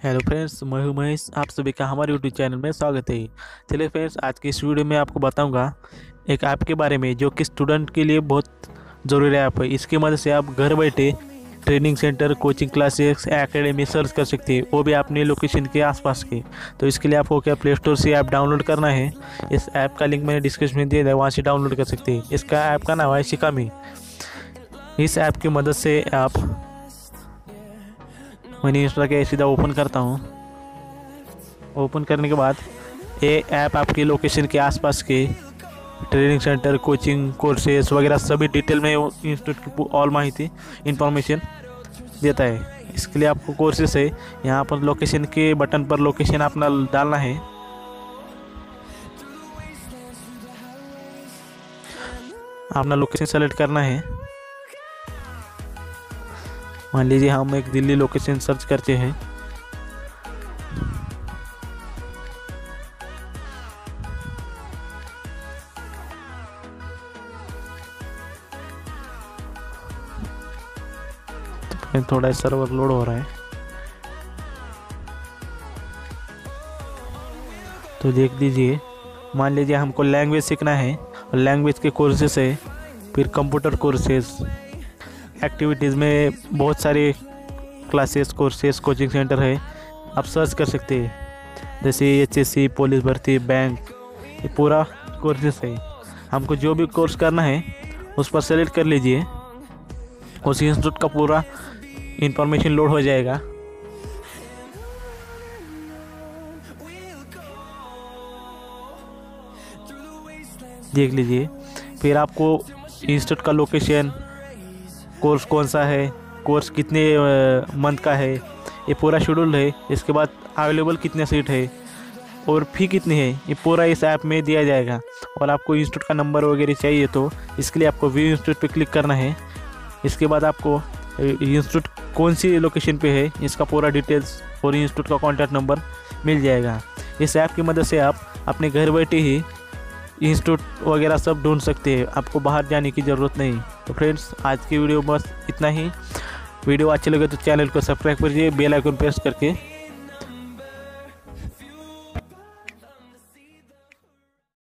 Hello friends, मैं हूं महेश। आप सभी का हमारे यूट्यूब चैनल में स्वागत है। चलिए फ्रेंड्स, आज की इस वीडियो में आपको बताऊंगा एक ऐप के बारे में जो कि स्टूडेंट के लिए बहुत ज़रूरी ऐप है। इसकी मदद से आप घर बैठे training centre, coaching classes, academy search कर सकते हैं, वो भी अपने लोकेशन के आसपास के। तो इसके लिए आपको क्या प्ले स्टोर से ऐप डाउनलोड करना है। इस ऐप का लिंक मैंने डिस्क्रिप्शन में दिया है, वहाँ से डाउनलोड कर सकते हैं। इसका ऐप का नाम है शिकामी। इस ऐप की मदद से आप, मैंने इंस्टा के सीधा ओपन करता हूँ। ओपन करने के बाद ये ऐप आपके लोकेशन के आसपास के ट्रेनिंग सेंटर, कोचिंग, कोर्सेज वगैरह सभी डिटेल में इंस्टीट्यूट की ऑल माहिती इंफॉर्मेशन देता है। इसके लिए आपको कोर्सेज है, यहाँ पर लोकेशन के बटन पर लोकेशन अपना डालना है। अपना लोकेशन सेलेक्ट करना है। मान लीजिए हम एक दिल्ली लोकेशन सर्च करते हैं। तो थोड़ा सर्वर लोड हो रहा है, तो देख लीजिए। मान लीजिए हमको लैंग्वेज सीखना है, और लैंग्वेज के कोर्सेस है, फिर कंप्यूटर कोर्सेस, एक्टिविटीज़ में बहुत सारे क्लासेस, कोर्सेस, कोचिंग सेंटर है, आप सर्च कर सकते हैं। जैसे HSC, पुलिस भर्ती, बैंक, ये पूरा कोर्सेस है। हमको जो भी कोर्स करना है उस पर सेलेक्ट कर लीजिए, उस इंस्टीट्यूट का पूरा इंफॉर्मेशन लोड हो जाएगा। देख लीजिए। फिर आपको इंस्टीट्यूट का लोकेशन, कोर्स कौन सा है, कोर्स कितने मंथ का है, ये पूरा शेड्यूल है। इसके बाद अवेलेबल कितने सीट है और फ़ी कितनी है, ये पूरा इस ऐप में दिया जाएगा। और आपको इंस्टीट्यूट का नंबर वगैरह चाहिए तो इसके लिए आपको व्यू इंस्टीट्यूट पे क्लिक करना है। इसके बाद आपको इंस्टीट्यूट कौन सी लोकेशन पे है इसका पूरा डिटेल्स और इंस्टीट्यूट का कॉन्टैक्ट नंबर मिल जाएगा। इस ऐप की मदद से आप अपने घर बैठे ही इंस्टीट्यूट वगैरह सब ढूंढ सकते हैं, आपको बाहर जाने की ज़रूरत नहीं। तो फ्रेंड्स, आज की वीडियो बस इतना ही। वीडियो अच्छी लगे तो चैनल को सब्सक्राइब करिए, बेल आइकन प्रेस करके